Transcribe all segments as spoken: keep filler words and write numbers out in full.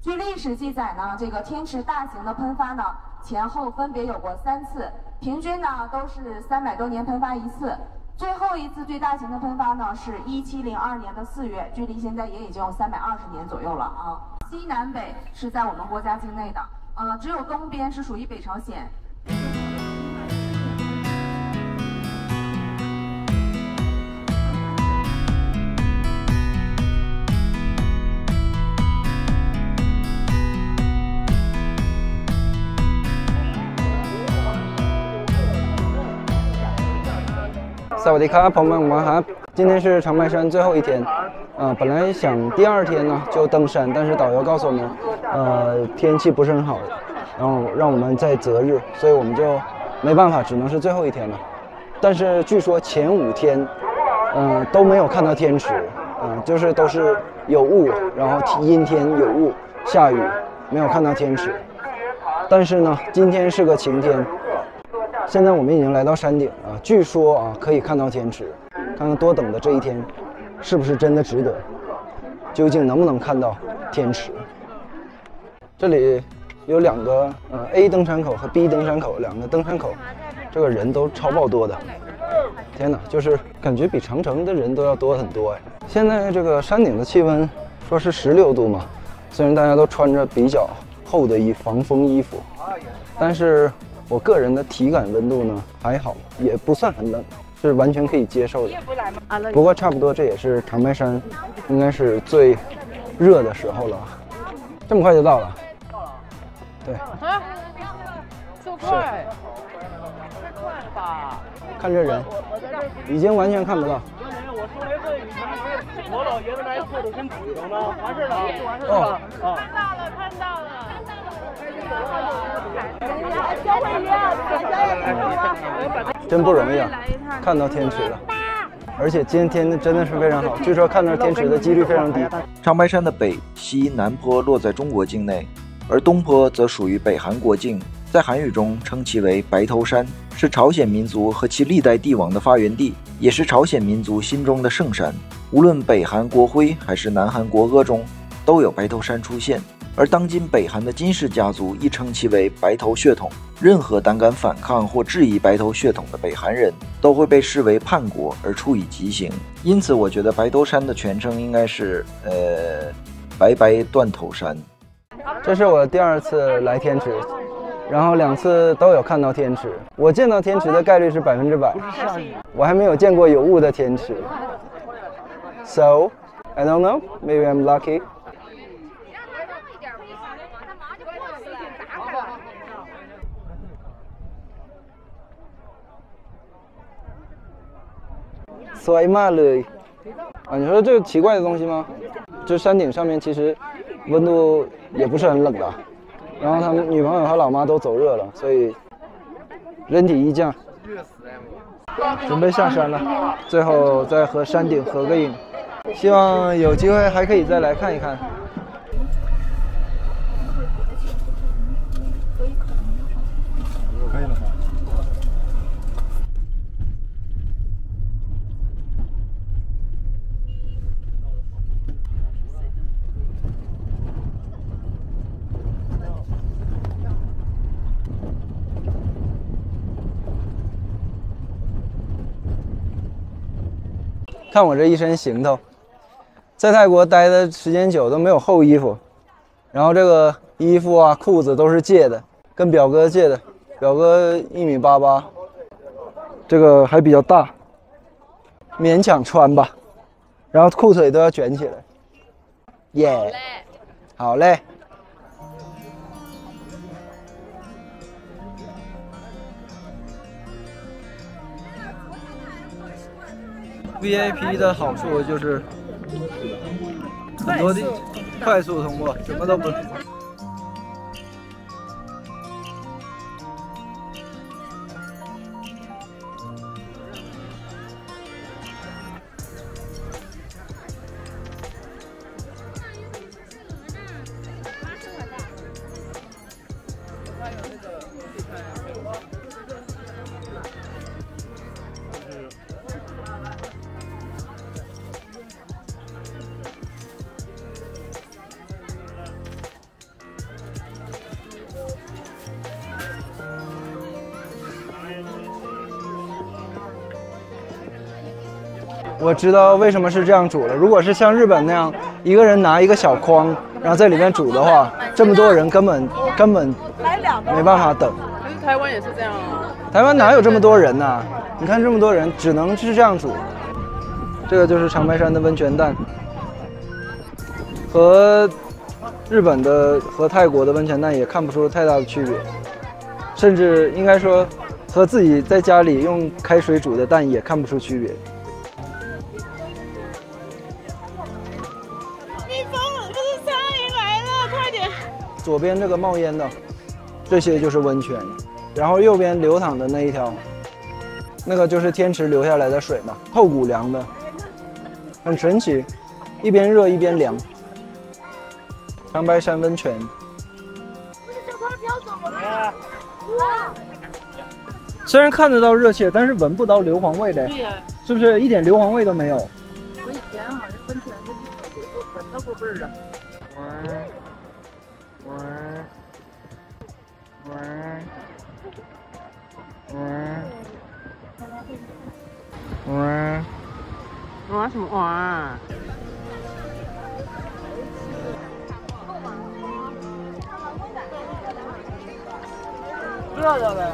据历史记载呢，这个天池大型的喷发呢，前后分别有过三次，平均呢都是三百多年喷发一次。最后一次最大型的喷发呢，是一七零二年的四月，距离现在也已经有三百二十年左右了啊。西南北是在我们国家境内的，呃，只有东边是属于北朝鲜。 萨瓦迪卡，朋友们，晚安。今天是长白山最后一天，呃，本来想第二天呢就登山，但是导游告诉我们，呃，天气不是很好，然后让我们在择日，所以我们就没办法，只能是最后一天了。但是据说前五天，嗯、呃，都没有看到天池，嗯、呃，就是都是有雾，然后阴天有雾，下雨，没有看到天池。但是呢，今天是个晴天。 现在我们已经来到山顶啊，据说啊可以看到天池，看看多等的这一天是不是真的值得，究竟能不能看到天池？这里有两个呃 A 登山口和 B 登山口，两个登山口，这个人都超爆多的，天哪，就是感觉比长城的人都要多很多哎。现在这个山顶的气温说是十六度嘛，虽然大家都穿着比较厚的衣防风衣服，但是。 我个人的体感温度呢还好，也不算很冷，是完全可以接受的。不过差不多这也是长白山应该是最热的时候了。这么快就到了？对。啊？这么快？太快了吧！看这人，已经完全看不到。我说来问你，我老爷子那一裤子跟纸上呢，完事了，完事了。哦，看到了，看到了。 真不容易啊！看到天池了，而且今天真的是非常好，据说看到天池的几率非常低。 长白山的北、西、南坡落在中国境内，而东坡则属于北韩国境，在韩语中称其为白头山，是朝鲜民族和其历代帝王的发源地，也是朝鲜民族心中的圣山。无论北韩国徽还是南韩国歌中，都有白头山出现。 而当今北韩的金氏家族亦称其为白头血统，任何胆敢反抗或质疑白头血统的北韩人都会被视为叛国而处以极刑。因此，我觉得白头山的全称应该是呃白白断头山。 这是我第二次来天池，然后两次都有看到天池。我见到天池的概率是百分之百，我还没有见过有雾的天池。So I don't know, maybe I'm lucky. 摔骂了啊！你说这个奇怪的东西吗？这山顶上面其实温度也不是很冷的，然后他们女朋友和老妈都走热了，所以人体一降，准备下山了。最后再和山顶合个影，希望有机会还可以再来看一看。 看我这一身行头，在泰国待的时间久都没有厚衣服，然后这个衣服啊、裤子都是借的，跟表哥借的，表哥一米八八，这个还比较大，勉强穿吧，然后裤腿都要卷起来，耶、yeah ，好嘞。 V I P 的好处就是很多的快速通过，什么都不。 我知道为什么是这样煮了。如果是像日本那样，一个人拿一个小筐，然后在里面煮的话，这么多人根本根本没办法等。 可是台湾也是这样啊。 台湾哪有这么多人呢、啊？你看这么多人，只能是这样煮。这个就是长白山的温泉蛋，和日本的和泰国的温泉蛋也看不出太大的区别，甚至应该说和自己在家里用开水煮的蛋也看不出区别。 蜜蜂，不是苍蝇来了，快点！ 左边这个冒烟的，这些就是温泉，然后右边流淌的那一条，那个就是天池流下来的水嘛，透骨凉的，很神奇，一边热一边凉。长白山温泉。虽然看得到热气，但是闻不到硫磺味的， 对呀、 是不是一点硫磺味都没有？ 我以前好像温泉的地方都闻到过味儿了。哇什么哇？热的嘞。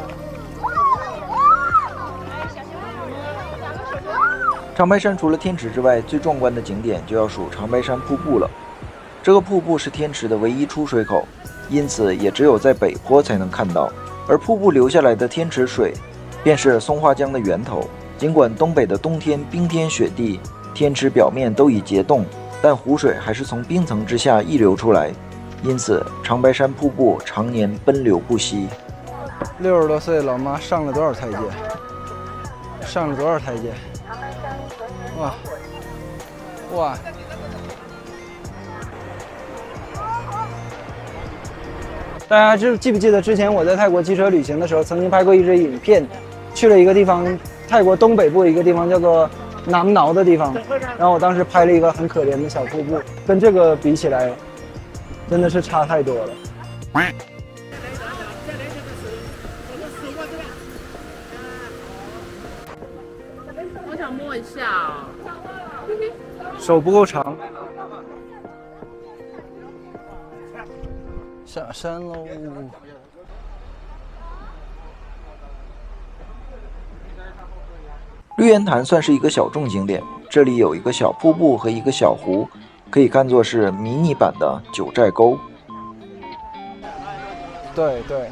长白山除了天池之外，最壮观的景点就要数长白山瀑布了。这个瀑布是天池的唯一出水口，因此也只有在北坡才能看到。而瀑布流下来的天池水，便是松花江的源头。尽管东北的冬天冰天雪地，天池表面都已结冻，但湖水还是从冰层之下溢流出来，因此长白山瀑布常年奔流不息。 六十多岁的老妈上了多少台阶？上了多少台阶？哇哇！大家记记不记得之前我在泰国机车旅行的时候，曾经拍过一支影片，去了一个地方，泰国东北部一个地方叫做南挠的地方，然后我当时拍了一个很可怜的小瀑布，跟这个比起来，真的是差太多了。 我想摸一下、哦。 手不够长，下山喽。 绿烟潭算是一个小众景点，这里有一个小瀑布和一个小湖，可以看作是迷你版的九寨沟。 对对。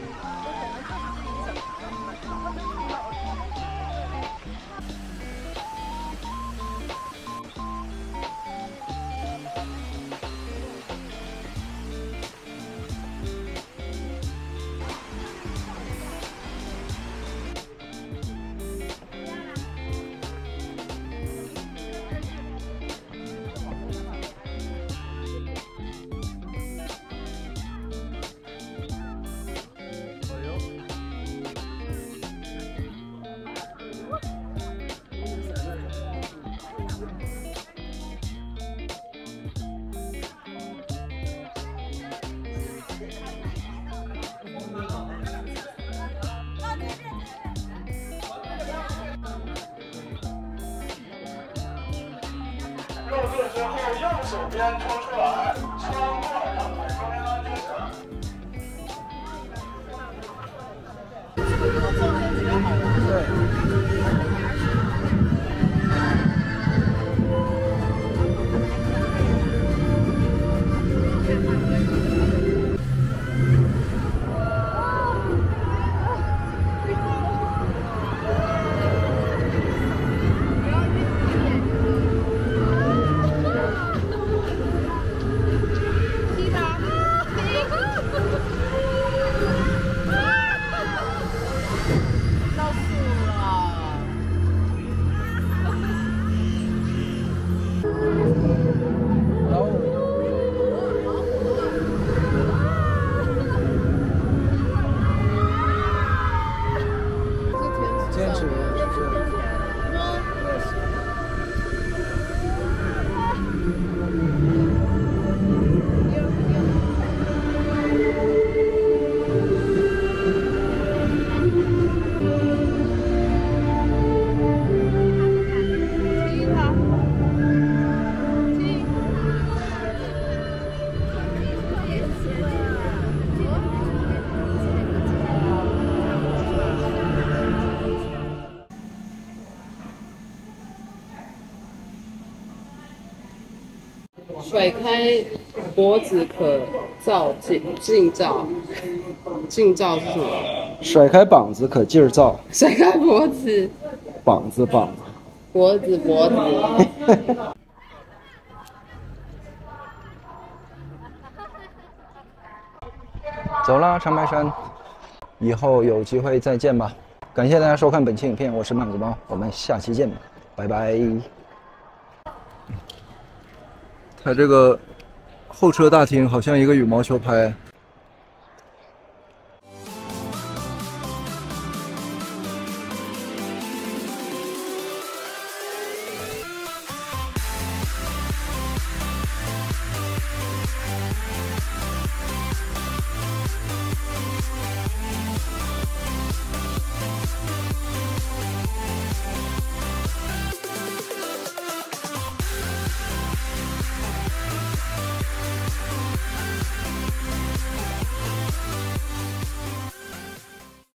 入座之后，右手边抽出来，穿过阳台中间安全绳。 甩开脖子可造近近照，近照是什么？ 甩开膀子可劲儿造， 甩开脖子， 膀子膀子， 脖子脖子。 走啦，长白山，以后有机会再见吧。感谢大家收看本期影片，我是满子猫，我们下期见，拜拜。它这个候车大厅好像一个羽毛球拍。